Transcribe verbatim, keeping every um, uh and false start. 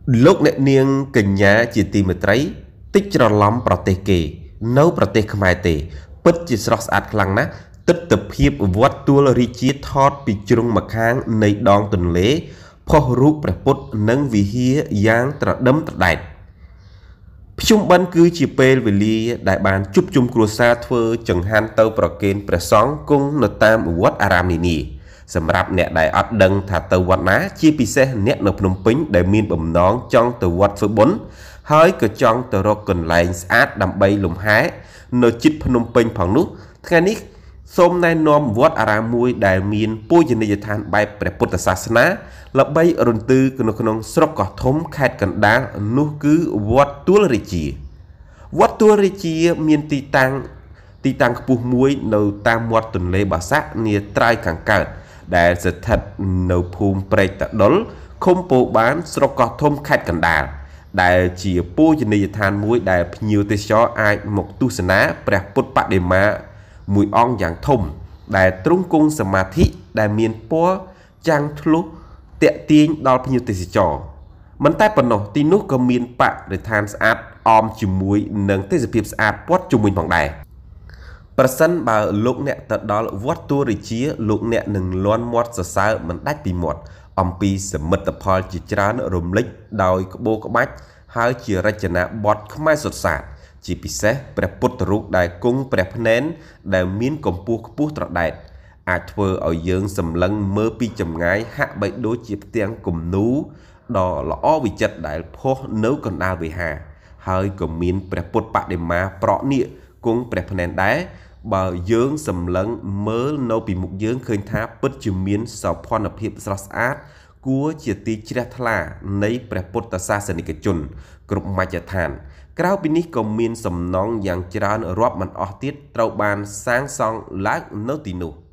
Lúc nè niêng kình nhà chỉ tìm một trái tích cho lắmប្រទេសគេនៅប្រទេសខ្មែរទេពិតជាស្រស់ស្អាតខ្លាំងណាស់ទិដ្ឋភាពវត្តទួលរាជាថតពីជ្រុងម្ខាងនៃដងទន្លេផុសរូបព្រះពុទ្ធនិងវិហារយ៉ាងត្រដឹមត្រដែតភ្ជុំបិណ្ឌគឺជាពេលវេលាដែលបានជួបជុំគ្រួសារធ្វើចង្ហាន់ទៅប្រគេនព្រះសង្ឃគង់នៅតាមវត្តអារាមនានាសម្រាប់អ្នកដែលអត់ដឹងថាទៅវត្តណាជាពិសេសអ្នកនៅភ្នំពេញដែលមានបំណងចង់ទៅវត្តធ្វើបុណ្យហើយក៏ចង់ទៅរកកន្លែងស្អាតដើម្បីលំហែនៅជិតភ្នំពេញផងនោះថ្ងៃនេះសូមណែនាំវត្តអារាមមួយដែលមានពូជនីយដ្ឋានបែបព្រះពុទ្ធសាសនាល្បីរន្ទឺនៅក្នុងស្រុកកោះធំខេត្តកណ្ដាលនោះគឺវត្តទួលរាជាវត្តទួលរាជាមានទីតាំងទីតាំងខ្ពស់មួយនៅតាមមាត់ទន្លេបាសាក់នាត្រើយខាងកើតដែលស្ថិតនៅភូមិព្រែកតដុលឃុំពោបានស្រុកកោះធំខេត្តកណ្ដាលដែលជាពូជនីយដ្ឋានមួយដែលភ្ញៀវទេសចរអាចមកទស្សនាព្រះពុទ្ធបដិមាមួយអង្គយ៉ាងធំដែលទ្រង់គង់សមាធិដែលមានពណ៌ចាំងធ្លុះតាក់ទាញដល់ភ្ញៀវទេសចរមិនតែប៉ុណ្ណោះទីនោះក៏មានបរិស្ថានស្អាតអមជាមួយនឹងទេសភាពស្អាតព័ទ្ធជុំវិញផងដែរប្រសិនបើលោកអ្នកទៅដល់វត្តទួលរាជាលោកអ្នកនឹងលាន់មាត់សរសើរមិនដាច់ពីមាត់អំពីសមិទ្ធផលជាច្រើនរំលេចដោយក្បូរក្បាច់ហើយជារចនាបថខ្មែរសុទ្ធសាធជាពិសេសព្រះពុទ្ធរូបដែលគង់ព្រះភ្នែនដែលមានកម្ពស់ខ្ពស់ត្រដែតអាចធ្វើឲ្យយើងសម្លឹងមើលពីចម្ងាយហាក់បីដូចជាផ្ទាំងគំនូរដ៏ល្អវិចិត្រដែលផុសនៅកណ្ដាលវិហារហើយក៏មានព្រះពុទ្ធបដិមាប្រក់នាគគង់ព្រះភ្នែនដែរបើយើងសម្លឹងមើលនៅពីមុខយើងឃើញថាពិតជាមានសោភ័ណភាពស្រស់ស្អាតគួរជាទីជ្រះថ្លានៃព្រះពុទ្ធសាសនិកជនគ្រប់មជ្ឈដ្ឋានក្រៅពីនេះក៏មានសំណង់យ៉ាងច្រើនរាប់មិនអស់ទៀតត្រូវបានសាងសង់ឡើងនៅទីនោះ